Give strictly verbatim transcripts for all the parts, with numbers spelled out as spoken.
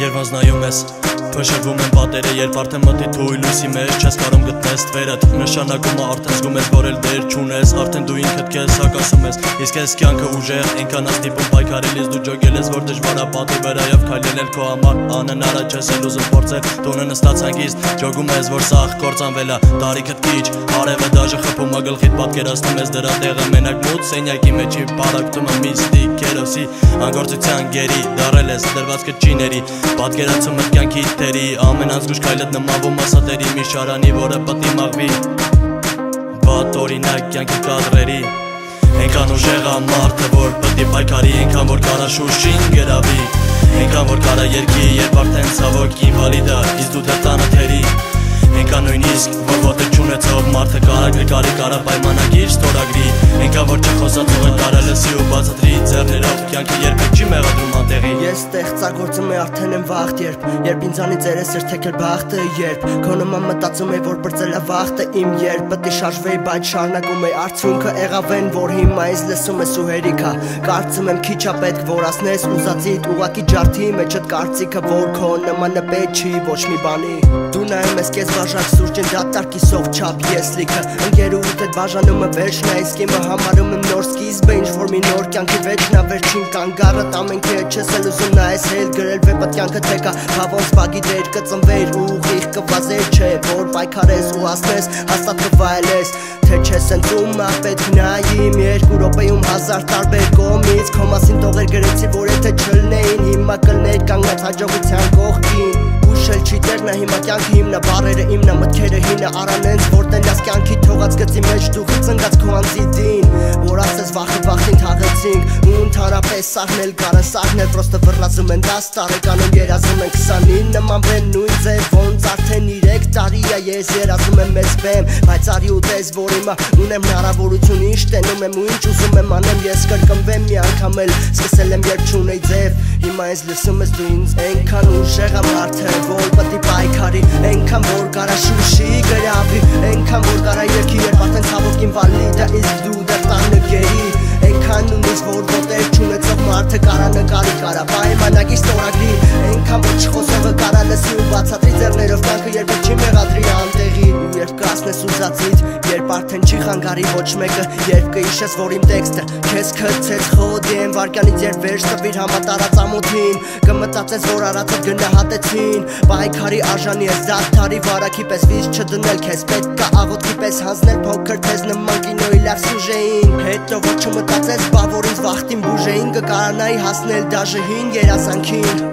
Երբ անձնայում ես Փշրվում են պատերը, երբ արդեն մտի թույլ լույսի մեջ Չես կարում գտնես թվերդ Նշանակում է արդեն զգում ես, որ էլ դեր չունես Արդեն դու ինքդ քեզ հակասում ես Իսկ ես կյանքը ուժեղ, այնքան աստիպում պայքարելիս Դու ջոգել ես, որ դժվար է պատի վրայով քայլել քո համար Անհնար է չես էլ ուզում փորձել Տունը նստած հանգիստ, ջոգում ես, որ սաղ կործանվել է Տարիքդ քիչ, արևը դաժը խփում է գլխիդ պատկերացնում ես դրա տեղը մենակ մութ Սենյակի մեջի պարակտում է միստիկ քերոսի Անգործության գերի, դարել ես դրվածքը չիների Պատկերացում ես կյանքի թերի Ամեն անզգուշ քայլդ նմանվում ասատերի մի շարանի, որը պատի մաղվի Վատ օրինակ կյանքի կադրերի Այնքան ուժեղ է մարդը, որ պտի պայքարի Այնքան որ կարա շուշին գրավի Այնքան որ կարա երկի, երբ արդեն ցավոք ինվալիդ է Իսկ դու դեռ տանը թերի Այնքան նույնիսկ, որ ոտը չունեցող մարդը կարա գրկարի, կարա պայմանագիր ստորագրի Այնքան որ չխոսացող են կարա լսի ու բացատրի ձեռներով Կյանքը երբեք չի մեղադրում անտեղի Ես ստեղծագործում եմ արդեն եմ վաղտ երբ Երբ ինձանից երես էր թեքել բախտը երբ Քո նման մտածում եմ որ բրծել է վախտը իմ երբ Պետք է շարժվեի բայց շարունակում եմ արդյունքը եղավ են որ հիմա ինձ լսում ես ու հերիքա Կարծում եմ քիչ է պետք որ ասնես ուզածիդ ուղակի ջարդի մեջդ կարծիքը որ քո նմանը պետք չի ոչ մի բանի Դու նայում ես քեզ բաժակ սուրճին դատարկիսով չափ ես լիքը Ընկերուդ հետ բաժանումը վերջն է իսկ իմը համարում եմ նոր սկիզբը ինչ-որ մի նոր կյանքի վերջն է վերջին կանգառդ ամենքի հետ չես էլ ուզում նայես հել գրել վեպը կյանքը թեկա Հավոնց բագի դեր կծնվեր ու ուղիղ կվազեր չէ որ պայքարես ու ասնես հաստատ կվայելես Թե չես ընտրում պետք նայիմ երկու րոպեում հազար տարբեր կողմից Քո մասին տողեր գրեցի որ եթե չլնեին հիմա կլներ կանգնած հաջողության կողքին Ուշել չի տերնա հիմա կյանքի հիմնա բարերը իմնա մտքերը հինը արանենց որ տենյաս կյանքի թողած գծի մեջ դուխի ծնգած քո անձի դին որ ասես վախի վախին թաղեցինք ու ընդհանրապես սաղնել կարը սաղնել պրոստը վռլազում են դաս տարեկանում երազում են քսանին նմանվեն նույն ձև ոնց արդեն երեք տարի է ես երազում եմ մեզ բեմ բայց արի ու տես որ հիմա ունեմ հնարավորություն ինչ տենում եմ ու ինչ ուզում եմ անեմ ես կրկնվեմ մի անգամ էլ սկսել եմ երբ չունեի ձև հիմա ես լսում ես դու ինձ այնքան ուժեղ եմ արդեն որ պետք է պայքարի Այնքան որ կարա շուշի գրավի Այնքան որ կարա երկի երբ արդեն ցավոք ինվալիդ է իսկ դու դեռ տանը գերի Այնքան նույնիսկ որ ոտեր չունեցող մարդը կարա նկարի կարա պայմանագիր ստորագրի Այնքան որ չխոսողը կարա լսի ու բացատրի ձեռներով կյանքը երբեք չի մեղադրի անտեղի Ու երբ կասնես ուզածիդ երբ արդեն չի խանգարի ոչ մեկը երբ կհիշես որ իմ տեքստը քեզ քցեց խոդի են վարքյանից երբ վերջ տվիր համատարած ամոթին կմտածես որ արածդ գնահատեցին Պայքարի արժանի ես դադարի վարակի պես վիզ չդնել քեզ պետք կա աղոթքի պես հանձնել փոքր թեզ նման կինոյի լավ սյուժեին հետո որ չմտածես բա որ ինձ վախտին բուժեին կկարանայի հասնել դաժե հին երազանքին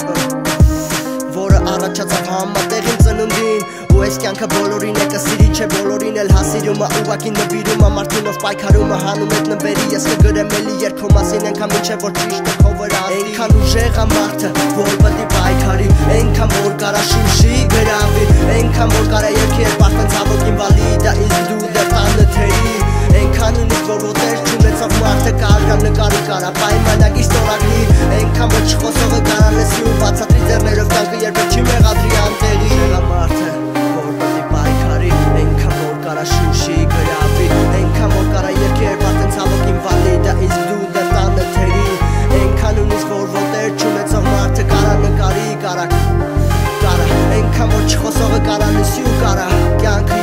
որը առաջացավ համատեղին ծնունդին ու այս կյանքը բոլորին է կսիրի չէ բոլորին էլ հասիրում է ուղակի նվիրում է մարդունով պայքարում է հանում էդ նվերի ես կգրեմ էլի երբ քո մասին այնքան մինչև որ ճիշտը քո վրա այնքան ուժեղ է մարդը որ պետք է պայքարի այնքան որ կարա շուշի գրավի այնքան որ կարա երկի երբ արդեն ցավոք ինվալիդ է իսկ դու դեռ տանը թերի այնքան նույնիսկ որ ոտեր չունեցող մարդը կարա նկարի կարա պայմանագիր ստորագրի այնքան որ չխոսողը կարա լսի ու բացատրի ձեռներով կյանքը երբեք չի մեղադրի անտեղի Ուժեղ է մարդը որ պետք է պայքարի այնքան որ կարա շուշի գրավի այնքան որ կարա երկի երբ արդեն ցավոք ինվալիդ է իսկ դու դեռ տանը թերի այնքան նույնիսկ որ ոտեր չունեցող մարդը կարա նկարի կարա կարա այնքան որ չխոսողը կարա լսի ու կարա կյանքը